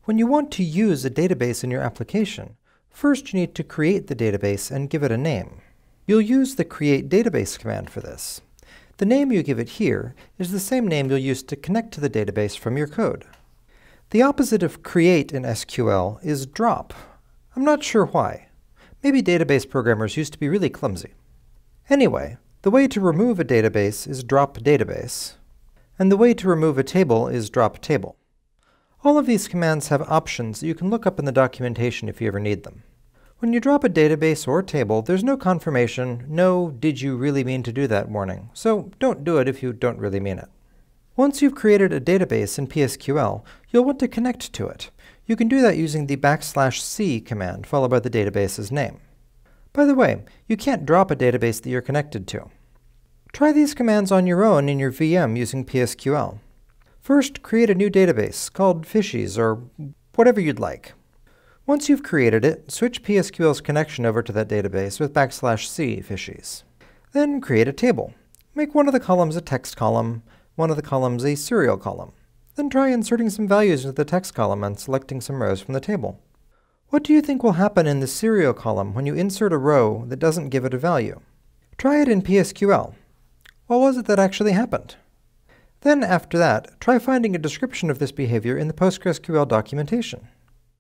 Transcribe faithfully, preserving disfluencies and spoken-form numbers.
When you want to use a database in your application, first you need to create the database and give it a name. You'll use the create database command for this. The name you give it here is the same name you'll use to connect to the database from your code. The opposite of create in S Q L is drop. I'm not sure why. Maybe database programmers used to be really clumsy. Anyway, the way to remove a database is drop database, and the way to remove a table is drop table. All of these commands have options that you can look up in the documentation if you ever need them. When you drop a database or table, there's no confirmation, no "did you really mean to do that" warning, so don't do it if you don't really mean it. Once you've created a database in P S Q L, you'll want to connect to it. You can do that using the backslash c command followed by the database's name. By the way, you can't drop a database that you're connected to. Try these commands on your own in your V M using P S Q L. First, create a new database called fishies or whatever you'd like. Once you've created it, switch P S Q L's connection over to that database with backslash c fishies. Then create a table. Make one of the columns a text column, one of the columns a serial column. Then try inserting some values into the text column and selecting some rows from the table. What do you think will happen in the serial column when you insert a row that doesn't give it a value? Try it in P S Q L. What was it that actually happened? Then after that, try finding a description of this behavior in the PostgreSQL documentation.